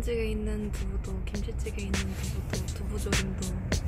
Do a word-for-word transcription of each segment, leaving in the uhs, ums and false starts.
된장찌개 있는 두부도, 김치찌개 있는 두부도, 두부조림도.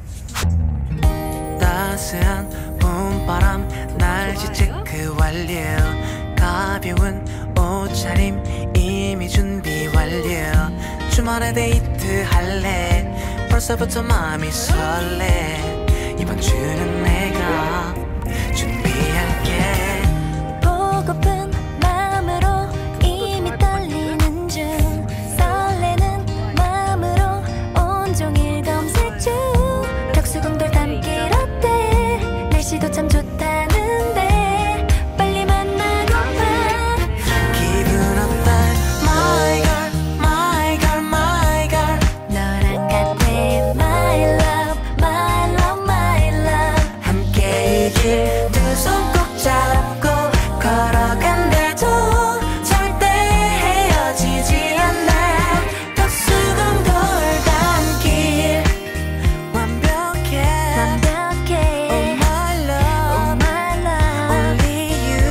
따스한 봄바람 날씨 체크 완료. 가벼운 옷차림 이미 준비 완료. 주말에 데이트 할래. 벌써부터 마음이 설레. 이번 주는 내가 준비할게. 보고픈 마음으로 이미 떨리는 중. 설레는 마음으로 온종일 검색 중. 덕수궁돌 담길 어때? 날씨도 참 좋다는데 빨리 만나고파. 기분 어때? My girl, my girl, my girl. 너랑 같아 my love, my love, my love. 함께 이 길 두 손 꼭 잡고 걸어간대도 절대 헤어지지 않아. 덕수궁돌 담길 완벽해 완벽해. Oh my love, Oh my love. only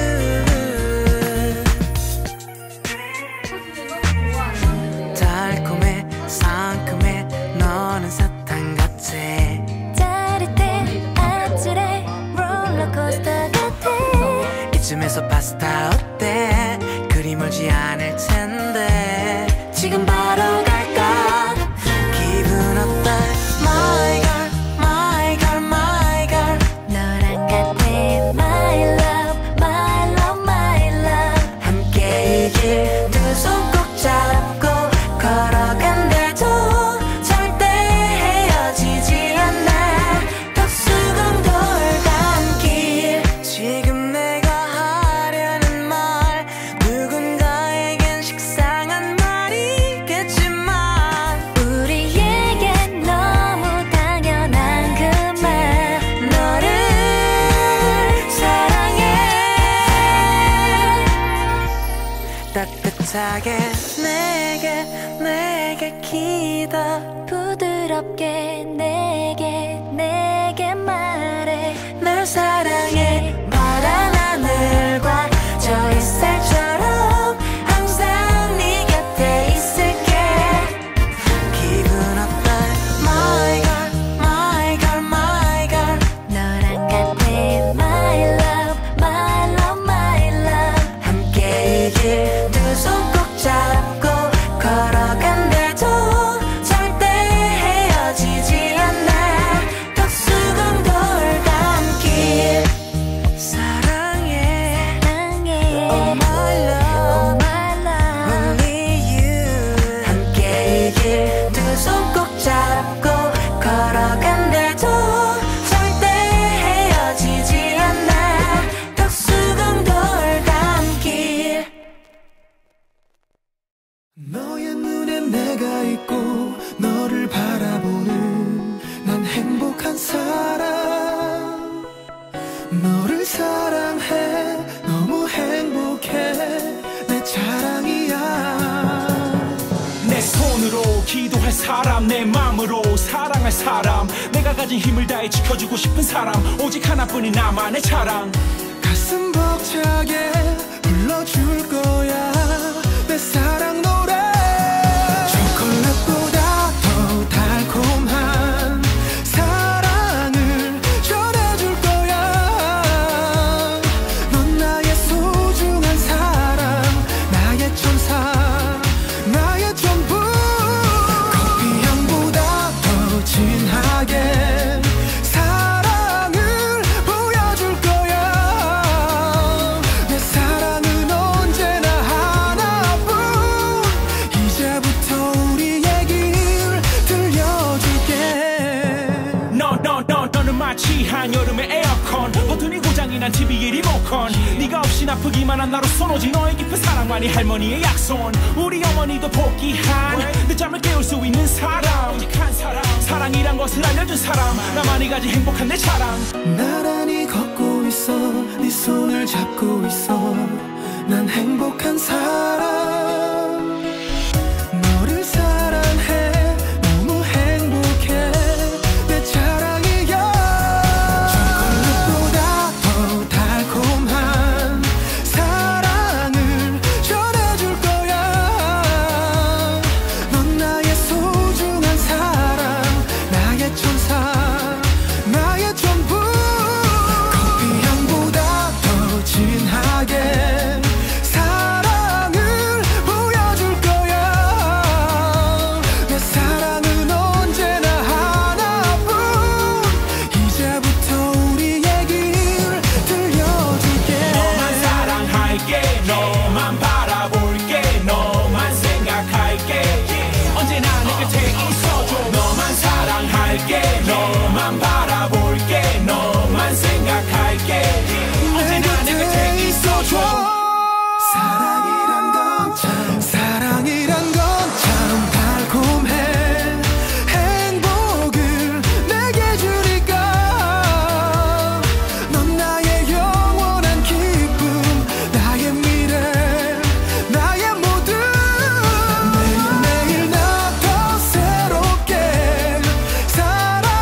you. 달콤해 상큼해 너는 사탕 같아. 짜릿해 아찔해 롤러코스터 같아. 이쯤에서 파스타 어때? 그리 멀지 않을 텐데 지금 바로 갈까? 기분 어때? My girl, my girl, my girl. 너랑 같아 my love, my love, my love. 함께 이 길 두 손 꼭 잡고 걸어간대도 절대 헤어지지 않아. 덕수궁돌 담길. 지금 내가 하려는 말 누군가에겐 식상한 말이겠지만 우리에겐 너무 당연한 그 말. 너를 사랑해. 따뜻하게 내게 내게 기다. 부드럽게 내게 내게 말해. 널 사랑해. 파란 하늘과 저 햇살처럼 항상 네 곁에 있을게. 기분 어때? My girl, my girl, my girl. 너랑 같아 my love, my love, my love. 함께 이 길 두 손 꼭 잡고 걸어간대도 절대 헤어지지 않아. 덕수궁돌 담길. 사랑해. 사랑해. Oh my Oh love, my love. only you. 함께 이 길 두 손 꼭 잡고 걸어간대도 절대 헤어지지 않아. 덕수궁돌 담길. 너의 눈에 내가 있고 너를 바라보는 난 행복한 사람. 너를 사랑해 너무 행복해 내 자랑이야. 내 손으로 기도할 사람, 내 마음으로 사랑할 사람, 내가 가진 힘을 다해 지켜주고 싶은 사람, 오직 하나뿐인 나만의 자랑. 가슴 벅차게 불러줄 거야 내 사랑 노래. 초콜릿보다 더 달콤한 사랑을 전해줄 거야. 넌 나의 소중한 사람, 나의 천사, 나의 전부. 커피향보다 더 진하게 사랑을 보여줄 거야. 내 사랑은 언제나 하나뿐. 이제부터 우리 얘기를 들려줄게. 너, 너, 너, 너는 마치 한여름의 에어컨, 버튼이 고장이 난 티비의 리모컨. 네가 없인 아프기만 한 나로선 오직 너의 깊은 사랑만이 할머니의 약손. 우리 어머니도 복귀한 늦잠을 깨울 수 있는 사람, 오직 한 사람. 사랑이란 것을 알려준 사람, 나만이 가진 행복한 내 자랑. 나란히 걷고 있어 네 손을 잡고 있어 난 행복한 사람. 너를 사랑해 너무 행복해 내 자랑이야. 초콜릿보다 더 달콤한 사랑을 전해줄 거야. 넌 나의 갈게 너만 바라볼게 너만 생각할게 언제나 내 곁에 있어줘 사랑이란 건 참 사랑이란 건 참 달콤해 행복을 내게 주니까 넌 나의 영원한 기쁨 나의 미래 나의 모든 매일매일 나 더 새롭게 사랑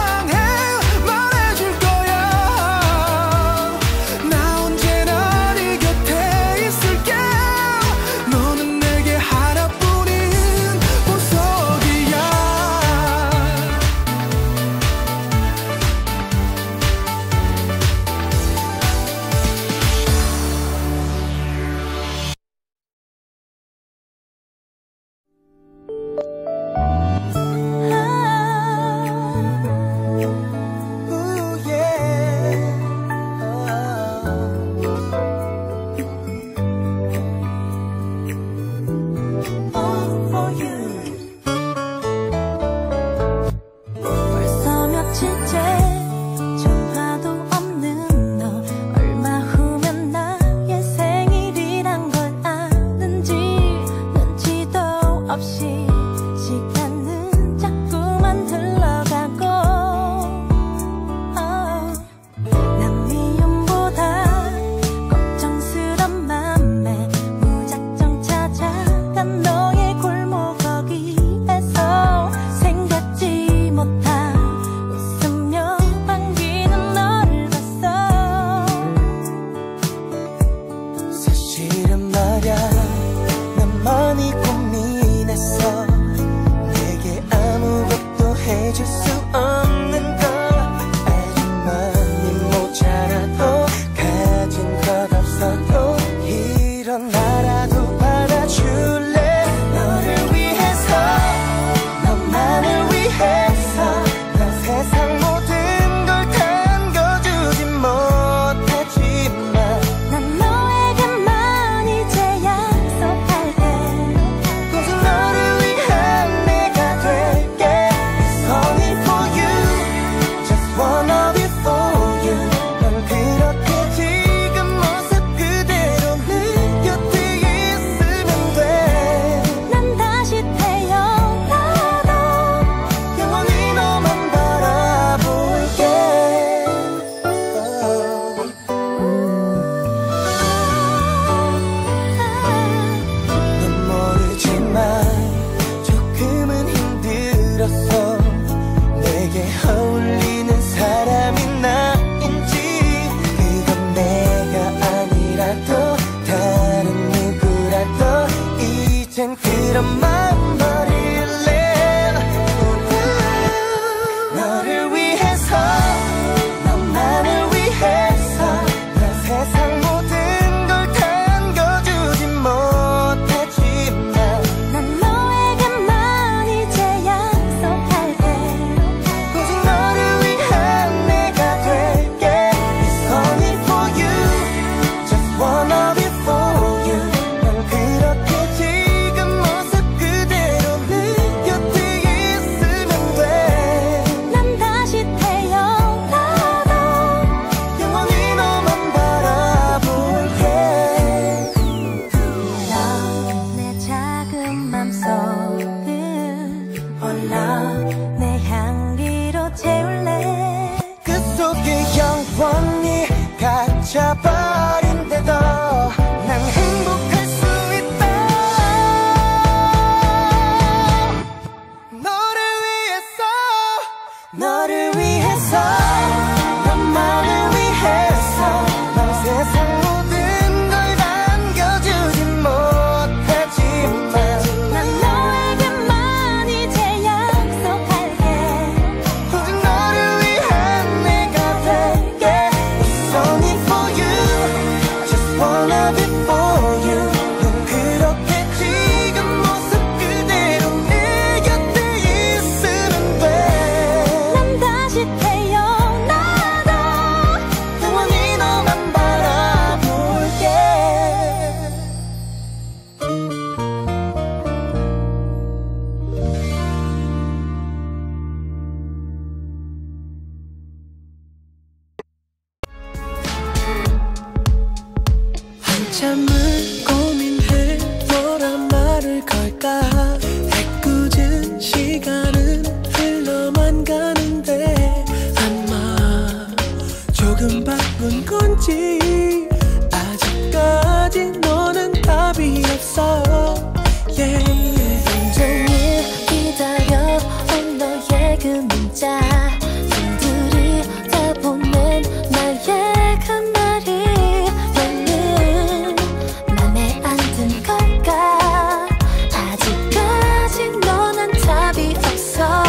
한참을 고민해 뭐란 말을 걸까. 애꿎은 시간은 흘러만 가는데 아마 조금 바쁜 건지 아직까지 너는 답이 없어. yeah. 온종일 기다려온 너의 그 문자, 손들이 다 보낸 나의 그 말이 너는 맘에 안 든 걸까. 아직까지 너는 답이 없어.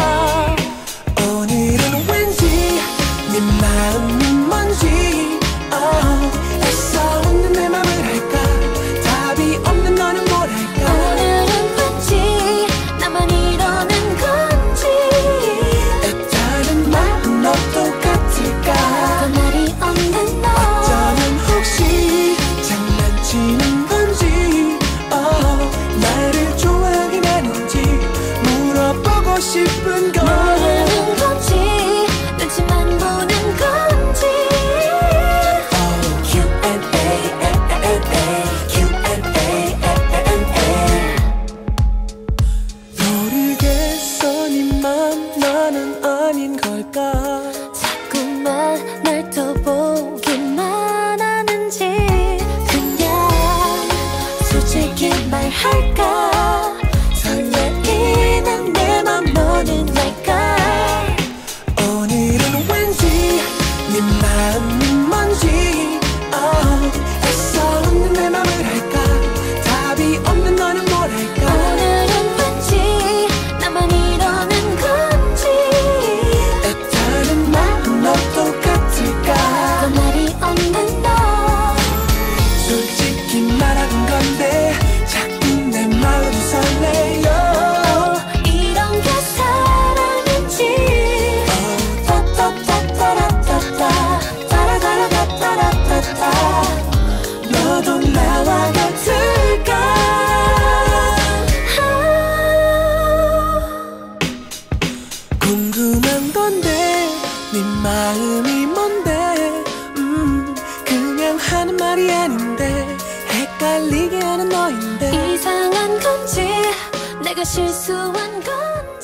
오늘은 왠지 네 마음이 뭔지 oh, 애써 웃는 내 맘을 할까. 답이 없는 너는 뭘 할까. 오늘은 왠지 나만 이러는 건지. 애타는 마음 너 똑같을까. 그 말이 없는 너. 어쩌면 혹시 장난치는 건지 oh, 나를 좋아하긴 하는지 물어보고 싶은 걸. 모르는 건지 눈치만 보는 건지. oh, Q and A, Q and A, 모르겠어 네 맘 나는 아닌 걸까. 자꾸만 날 또 보기만 하는지. 그냥 솔직히 말할까. 설레이는 내 맘 너는 알까. 오늘은 왠지 네 마음이 뭔지 oh, 애써 웃는 내 맘을 할까. 답이 없는 너는 뭘 할까. 오늘은 왠지 나만 이러는 건지. 애타는 마음 너 똑같을까. 그 말이 없는 너. 솔직히 말하는 건데 자꾸 내 마음이 설레요. 이런 게 사랑인지. 따따따따라따따 따라따라따따라따따. 너도 나와 같을까. 궁금한 건데 네 마음이 뭔데 음, 그냥 하는 말이 아닌데 헷갈리게 하는 너인데 이상한 건지 내가 실수한 건지.